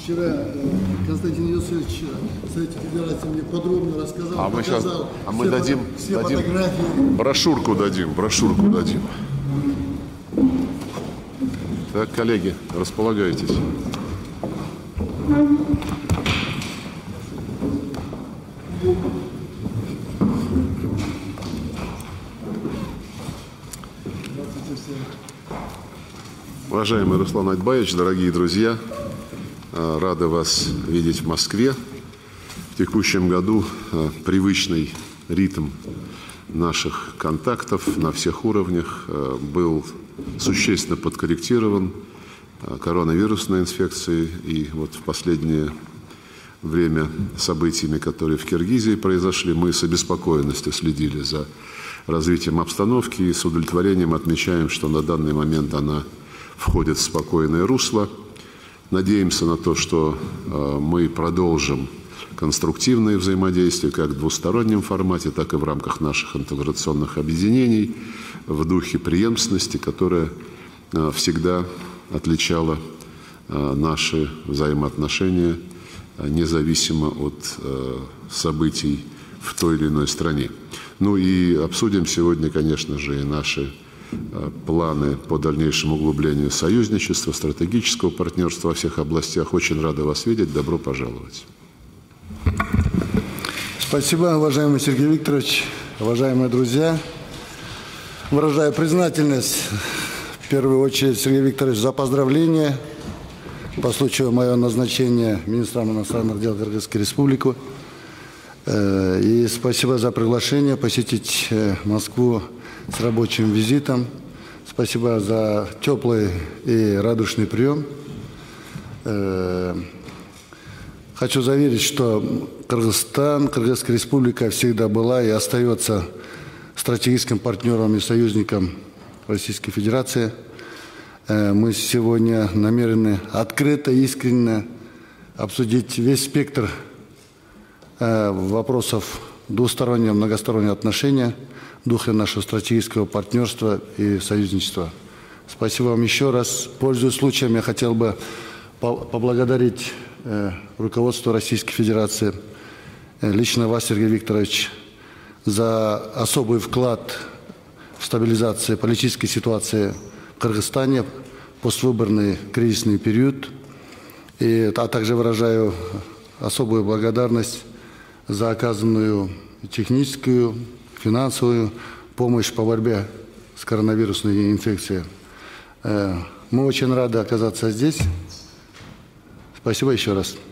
Вчера Константин Юсович, Совет Федерации, мне подробно рассказал, показал мы дадим фотографии. Брошюрку дадим. Так, коллеги, располагайтесь. Уважаемый Руслан Айтбаевич, дорогие друзья, рады вас видеть в Москве. В текущем году привычный ритм наших контактов на всех уровнях был существенно подкорректирован коронавирусной инфекцией. И вот в последнее время событиями, которые в Киргизии произошли, мы с обеспокоенностью следили за развитием обстановки и с удовлетворением отмечаем, что на данный момент она входит в спокойное русло. Надеемся на то, что мы продолжим конструктивное взаимодействие как в двустороннем формате, так и в рамках наших интеграционных объединений в духе преемственности, которая всегда отличала наши взаимоотношения независимо от событий в той или иной стране. Ну и обсудим сегодня, конечно же, и наши планы по дальнейшему углублению союзничества, стратегического партнерства во всех областях. Очень рады вас видеть. Добро пожаловать. Спасибо, уважаемый Сергей Викторович, уважаемые друзья. Выражаю признательность, в первую очередь, Сергей Викторович, за поздравления по случаю моего назначения министром иностранных дел Кыргызской Республики. И спасибо за приглашение посетить Москву с рабочим визитом. Спасибо за теплый и радушный прием. Хочу заверить, что Кыргызстан, Кыргызская Республика всегда была и остается стратегическим партнером и союзником Российской Федерации. Мы сегодня намерены открыто и искренне обсудить весь спектр вопросов двустороннего, многостороннего отношения в духе нашего стратегического партнерства и союзничества. Спасибо вам еще раз. Пользуясь случаем, я хотел бы поблагодарить руководство Российской Федерации, лично вас, Сергей Викторович, за особый вклад в стабилизацию политической ситуации в Кыргызстане, поствыборный кризисный период. А также выражаю особую благодарность за оказанную техническую, финансовую помощь по борьбе с коронавирусной инфекцией. Мы очень рады оказаться здесь. Спасибо еще раз.